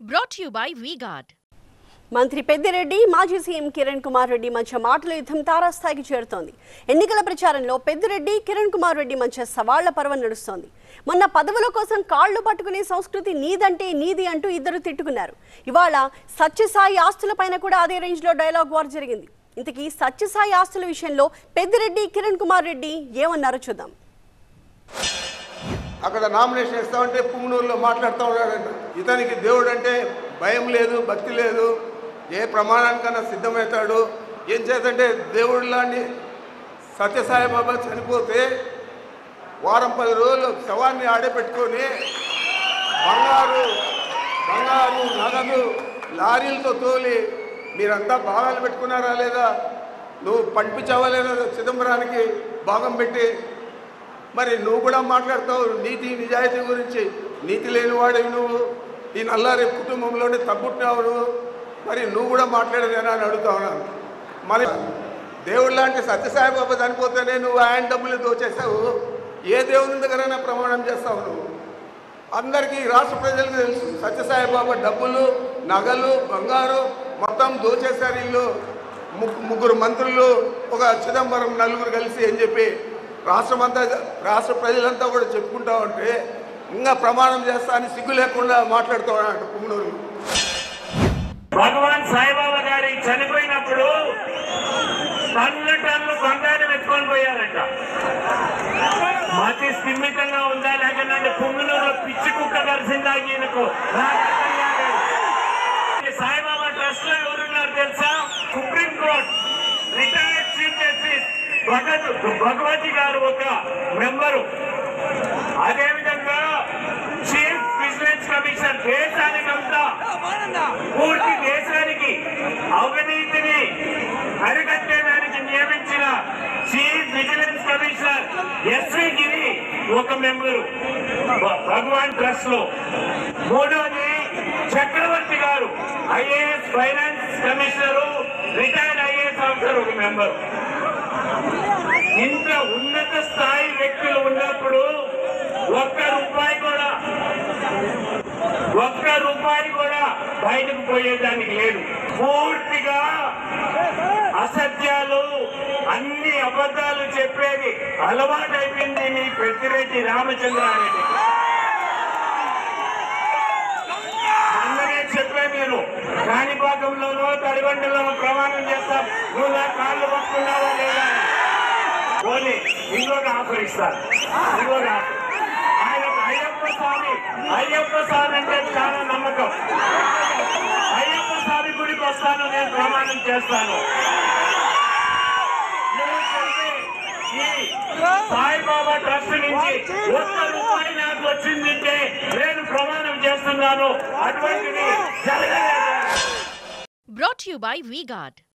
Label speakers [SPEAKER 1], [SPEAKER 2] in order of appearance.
[SPEAKER 1] Brought to you by V-Guard.
[SPEAKER 2] మంత్రి పెద్దిరెడ్డి మాజీ CM Kiran Kumar Reddy మధ్య మాటల యుద్ధం తారాస్థాయికి చేరుతోంది. ఎన్నికల ప్రచారంలో పెద్దిరెడ్డి కిరణ్ కుమార్ రెడ్డి మధ్య సవాళ్ల పర్వం నడుస్తోంది. మొన్న పదవుల కోసం కాళ్లు పట్టుకునే సంస్కృతి నీదంటే నీది అంటూ ఇద్దరు తిట్టుకున్నారు. ఇవాళ సత్యసాయి ఆస్తులపైన కూడా అదే రేంజ్ లో డైలాగ్ వార్ జరిగింది. ఇంతకీ సత్యసాయి ఆస్తుల విషయంలో పెద్దిరెడ్డి కిరణ్ కుమార్ రెడ్డి ఏమన్నారో చూద్దాం.
[SPEAKER 3] అక్కడ నామినేషన్ ఇస్తామంటే పుంగనూరులో మాట్లాడుతూ ఉన్నాడంట. ఇతనికి దేవుడు అంటే భయం లేదు, భక్తి లేదు, ఏ ప్రమాణానికన్నా సిద్ధమవుతాడు. ఏం చేద్దంటే దేవుడు లాంటి సత్యసాయిబాబా చనిపోతే వారం 10 రోజులు శవాన్ని ఆడపెట్టుకొని బంగారు నగదు లారీలతో తోలి మీరంతా భాగాలు పెట్టుకున్నారా లేదా, నువ్వు పంపించావా లేదా చిదంబరానికి భాగం పెట్టి, మరి నువ్వు కూడా మాట్లాడతావు నీతి నిజాయితీ గురించి. నీతి లేనివాడివి నువ్వు, ఈ నల్లారి కుటుంబంలోనే తగ్గుతున్నావు నువ్వు, మరి నువ్వు కూడా మాట్లాడేదేనా అని అడుగుతా ఉన్నాను. మరి దేవుడు లాంటి సత్యసాయిబాబా చనిపోతేనే నువ్వు ఆయన డబ్బులు దోచేసావు. ఏ దేవుని దగ్గరైనా ప్రమాణం చేస్తావు నువ్వు? అందరికీ రాష్ట్ర ప్రజలకు తెలుసు సత్యసాయిబాబా డబ్బులు, నగలు, బంగారు మొత్తం దోచేశారు వీళ్ళు. ముగ్గురు మంత్రులు, ఒక చిదంబరం, నలుగురు కలిసి అని చెప్పి రాష్ట్ర ప్రజలంతా కూడా చెప్పుకుంటా ఉంటే ఇంకా ప్రమాణం చేస్తా అని సిగ్గు లేకుండా మాట్లాడుతూ ఉన్నాడు పుంగనూరు.
[SPEAKER 4] భగవాన్ సాయిబాబా గారి చనిపోయినప్పుడు టన్ను బంగారం ఎత్తుకొని పోయారంట. మతి స్థిమితంగా ఉందా లేకపోతే పుంగనూరులో పిచ్చి కుక్క కలిసిందా ఈయనకు? సాయిబాబా ట్రస్ట్ లో ఎవరున్నారు తెలుసా? Supreme court retired chief justice Bhagwati garu ఒక మెంబరు. అదేవిధంగా చీఫ్ విజిలెన్స్ కమిషన్, దేశానికంతా పూర్తి దేశానికి అవినీతిని అరికట్టేదానికి నియమించిన chief vigilance commissioner S V Giri ఒక మెంబరు భగవాన్ ట్రస్ట్ లో. మూడోది Chakravarthi garu IAS finance commissioner, retired IAS officer ఒక మెంబరు. ఇంత ఉన్నత స్థాయి వ్యక్తులు ఉన్నప్పుడు ఒక్క రూపాయి కూడా బయటకు పోయేదానికి లేదు. పూర్తిగా అసత్యాలు, అన్ని అబద్ధాలు చెప్పేది అలవాటైపోయింది మీ పెద్దిరెడ్డి రామచంద్రారెడ్డి. అందరే చెప్పే నేను కాణిపాకంలోనో తడిబండలోనో ప్రమాణం చేస్తాం, నువ్వు నా కాళ్ళు పట్టుకున్నావా లేదా పోనీ ఇంకొక ఆఫర్ ఇస్తాను. ఇంకొక ఆఫర్, ఆయనకు అయ్యప్ప స్వామి అంటే చాలా నమ్మకం. అయ్యప్ప స్వామి గుడికి వస్తాను, నేను ప్రమాణం చేస్తాను. ఈ సాయిబాబా ట్రస్ట్ నుంచి ₹1 నాకు వచ్చిందంటే నేను ప్రమాణం చేస్తున్నాను, అటువంటిది జరగలేదు.
[SPEAKER 1] Brought to you by V-Guard.